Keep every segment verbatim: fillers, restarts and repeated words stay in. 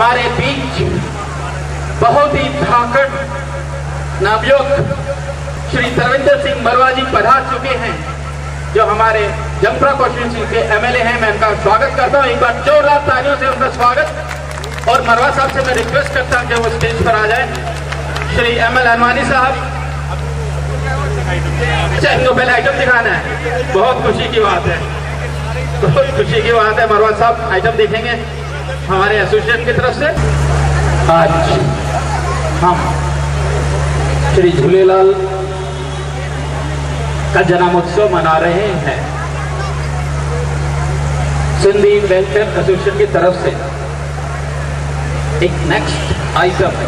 हमारे बीच बहुत ही धाकड़ नवयुवक श्री सर्विंदर सिंह मरवा जी पधार चुके हैं, जो हमारे जमपुरा कॉन्स्टिट्यूंसी के एमएलए हैं। मैं उनका स्वागत करता हूं, एक बार जोरदार तालियों से उनका स्वागत। और मरवा साहब से मैं रिक्वेस्ट करता हूं कि वो स्टेज पर आ जाए। श्री एम एल हनुमानी साहब, इनको पहले आइटम दिखाना है। बहुत खुशी की बात है, बहुत खुशी की बात है। मरवा साहब आइटम देखेंगे हमारे एसोसिएशन की तरफ से। आज हम श्री झूलेलाल का जन्मोत्सव मना रहे हैं। सिंधी वेलफेयर एसोसिएशन की तरफ से एक नेक्स्ट आइटम,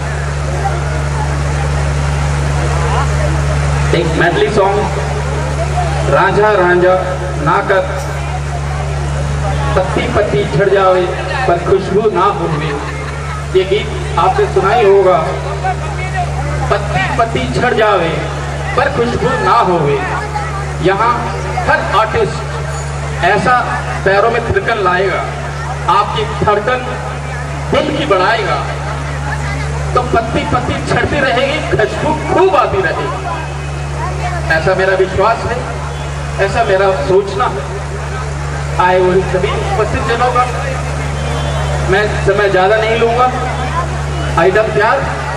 एक मेडली सॉन्ग, रांझा रांझा ना कर पत्ती पत्ती झड़ जावे पर खुशबू ना होवे। ये गीत आपने सुना ही होगा। पत्ती पत्ती झड़ जावे पर खुशबू ना होवे। यहाँ हर आर्टिस्ट ऐसा पैरों में थिरकन लाएगा, आपकी धड़कन दिल की बढ़ाएगा, तो पत्ती पत्ती झड़ती रहेगी, खुशबू खूब आती रहेगी। ऐसा मेरा विश्वास है, ऐसा मेरा सोचना है। आए हुए सभी उपस्थित जनों का मैं समय ज्यादा नहीं लूंगा। आइटम तैयार,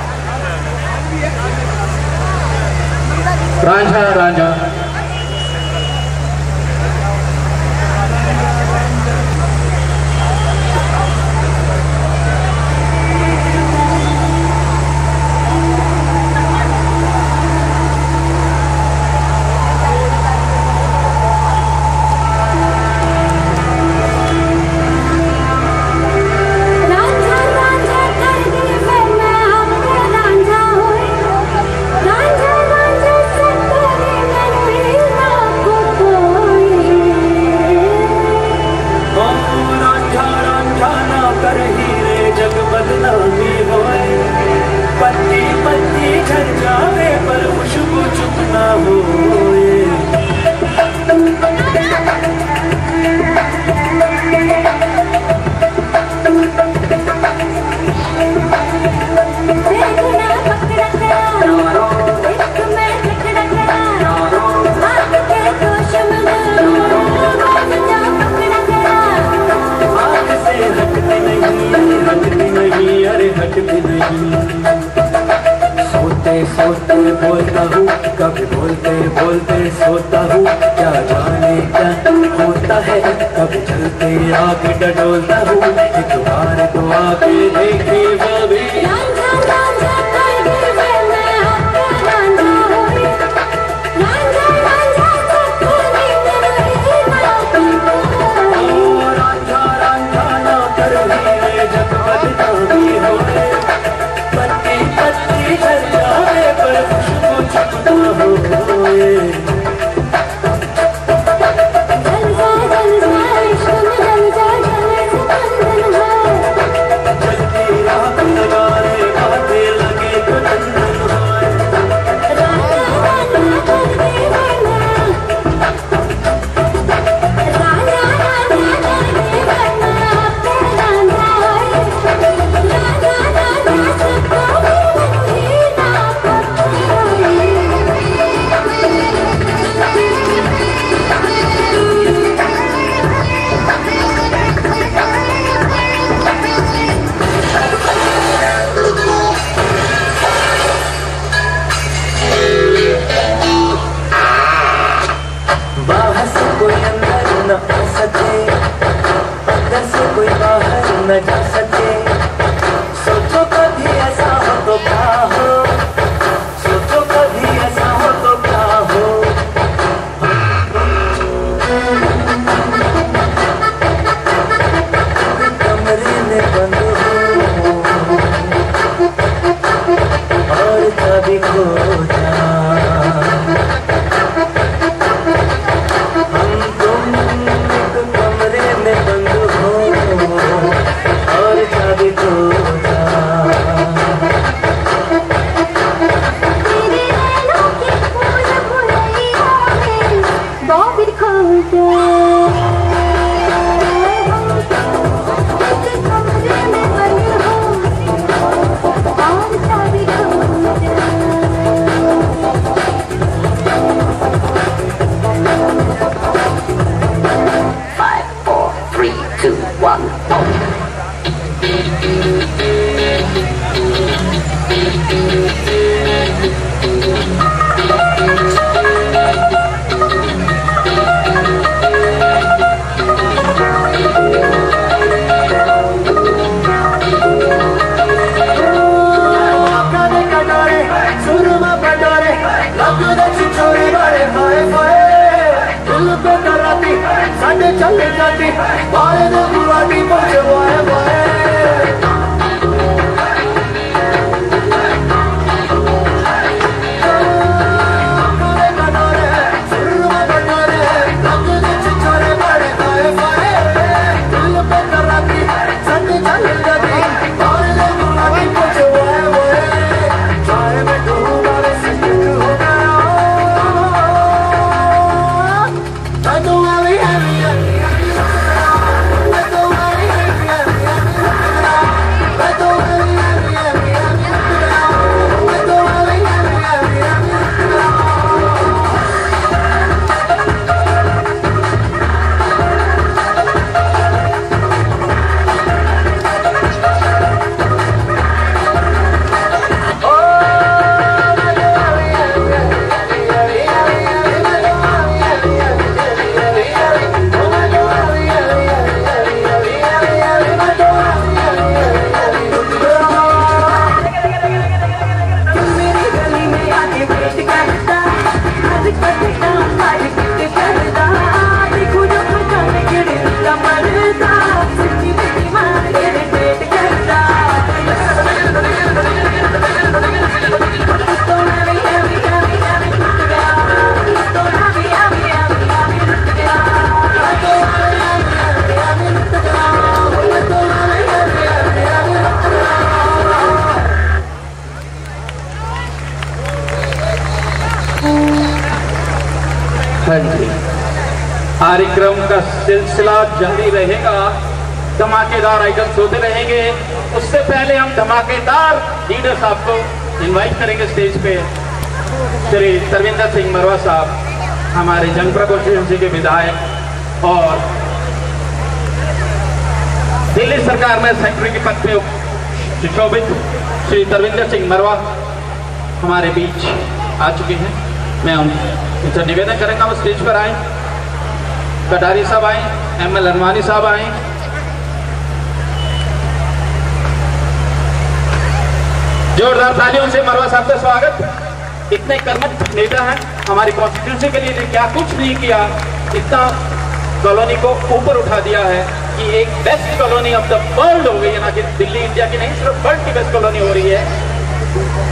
रांझा रांझा। सोते सोते बोलता हूँ, कभी बोलते बोलते सोता हूँ। क्या जाने क्या होता है, कभी चलते आगे डडोलता हूँ। एक बार तो आके देखे वो भी। Love, चल जाती बारे दे बुराटी पहुंचे वाए वाए हाँ जी, कार्यक्रम का सिलसिला जारी रहेगा। धमाकेदार आइटम्स होते रहेंगे। उससे पहले हम धमाकेदार लीडर साहब को इनवाइट करेंगे स्टेज पे। श्री तरविंदर सिंह मरवा साहब, हमारे जंगपुरा कॉन्स्टिट्यूंसी के विधायक और दिल्ली सरकार में सेक्रेटरी के पद पे सुशोभित श्री तरविंदर सिंह मरवा हमारे बीच आ चुके हैं। मैं उनसे निवेदन करेंगे वो स्टेज पर आए। कटारी साहब आए, एम एल अनवानी साहब आए। जोरदार तालियों से मरवा साहब का स्वागत। इतने कर्मठ नेता हैं, हमारी कॉन्स्टिट्यूंसी के लिए क्या कुछ नहीं किया, इतना कॉलोनी को ऊपर उठा दिया है कि एक best colony of the world हो गई है। ना कि दिल्ली इंडिया की नहीं, सिर्फ वर्ल्ड की बेस्ट कॉलोनी हो रही है।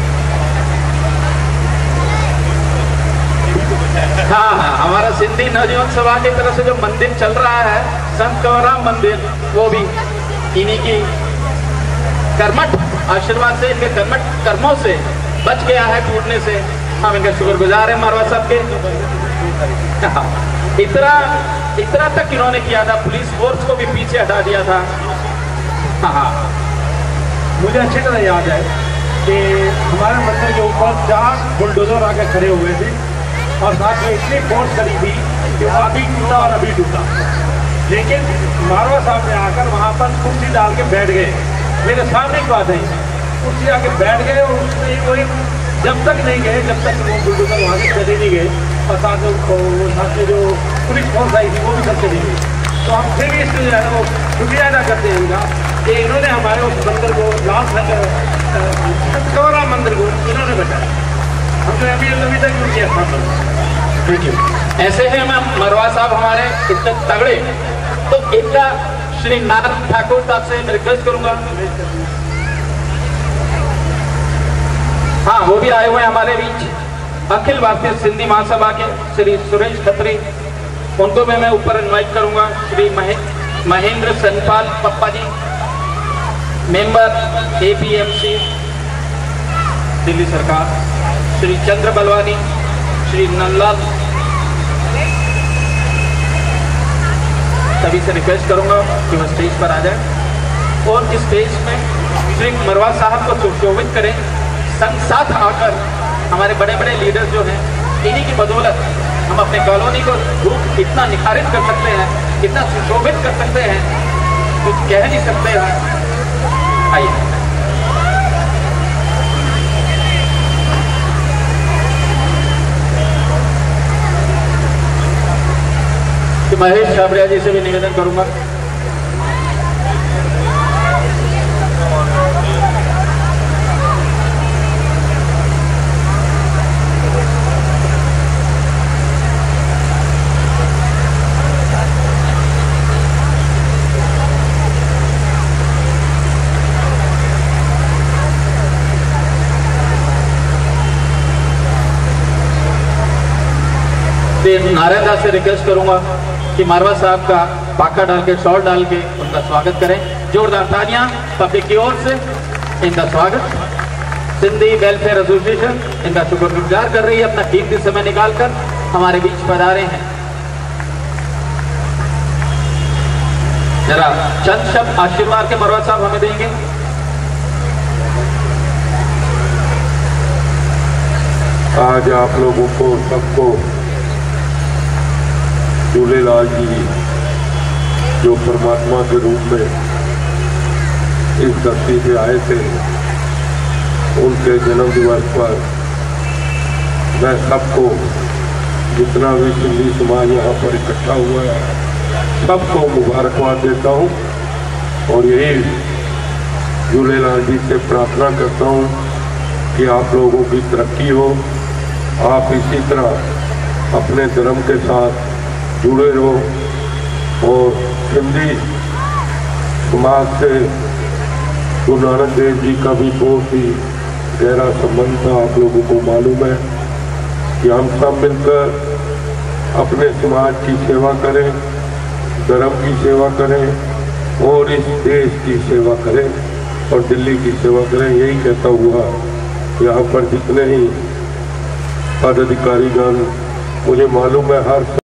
हाँ हाँ, हमारा सिंधी नवजीवन सभा की तरफ से जो मंदिर चल रहा है, संत कंवरराम मंदिर, वो भी इन्हीं की कर्मठ आशीर्वाद से, इनके कर्मठ कर्मों से बच गया है टूटने से। हम इनके शुक्रगुजार हैं मरवा साहब के। इतना इतना तक इन्होंने किया था, पुलिस फोर्स को भी पीछे हटा दिया था। हाँ, मुझे अच्छी तरह याद है कि हमारे मंदिर के ऊपर चार बुलडोजर आके खड़े हुए थे और साथ में इतनी फोर्स करी थी कि वो अभी टूटा और अभी टूटा। लेकिन मारवा साहब ने आकर वहाँ पर कुर्सी डाल के बैठ गए। मेरे सामने की बात है, कुर्सी आके बैठ गए और उसने वही जब तक नहीं गए, जब तक वो बुलडोजर वहाँ से चले नहीं गए और साथ में वो साथ में जो पुलिस फोर्स आई थी वो भी सब चली गई। तो हम फिर भी इसलिए जो है वो शुक्रिया अदा करते हैं इनका कि इन्होंने हमारे उस मंदिर को लास्ट कंवरराम मंदिर को इन्होंने बचाया। हम तो अभी अभी तक उनकी स्थापना। Thank you. ऐसे हैं मैम मरवा साहब हमारे इतने तगड़े, तो इनका श्री नारायण ठाकुर साहब से मैं रिक्वेस्ट करूंगा। हाँ, वो भी आए हुए हैं हमारे बीच। अखिल भारतीय सिंधी महासभा के श्री सुरेश खत्री, उनको भी मैं ऊपर इनवाइट करूंगा। श्री महे, Mahendra Sanpal Pappa ji, member A P M C Delhi सरकार। श्री चंद्र बलवानी, श्री नंदलाल, सभी से रिक्वेस्ट करूंगा कि वह स्टेज पर आ जाए और इस स्टेज में श्री मरवा साहब को सुशोभित करें। संग साथ आकर हमारे बड़े बड़े लीडर जो हैं, इन्हीं की बदौलत हम अपने कॉलोनी को रूप इतना निखारित कर सकते हैं, इतना सुशोभित कर सकते हैं, कुछ कह नहीं सकते हैं। आइए। महेश छाबड़िया जी से भी निवेदन करूंगा। मुझे नारायण से रिक्वेस्ट करूंगा कि मारवा साहब का पाखा डाल के शॉल डाल के उनका स्वागत करें। जोरदार तालियां पब्लिक की ओर से इनका स्वागत। सिंधी वेलफेयर एसोसिएशन इनका शुक्रगुजार कर रही है, अपना कीमती समय निकालकर हमारे बीच पधारे हैं। जरा चंद शब्द आशीर्वाद के मरवा साहब हमें देंगे। आज आप लोगों को सबको झूलेलाल जी जो परमात्मा के रूप में इस धरती पे आए थे, उनके जन्म दिवस पर मैं सबको, जितना भी सिंधी समाज यहाँ पर इकट्ठा हुआ है, सबको मुबारकबाद देता हूँ और यही झूलेलाल जी से प्रार्थना करता हूँ कि आप लोगों की तरक्की हो, आप इसी तरह अपने धर्म के साथ जुड़े रहो। और सिंधी समाज से गुरु नानक देव जी का भी बहुत ही गहरा संबंध था। आप लोगों को मालूम है कि हम सब मिलकर अपने समाज की सेवा करें, धर्म की सेवा करें और इस देश की सेवा करें और दिल्ली की सेवा करें। यही कहता हुआ यहाँ पर जितने ही पदाधिकारीगण, मुझे मालूम है हर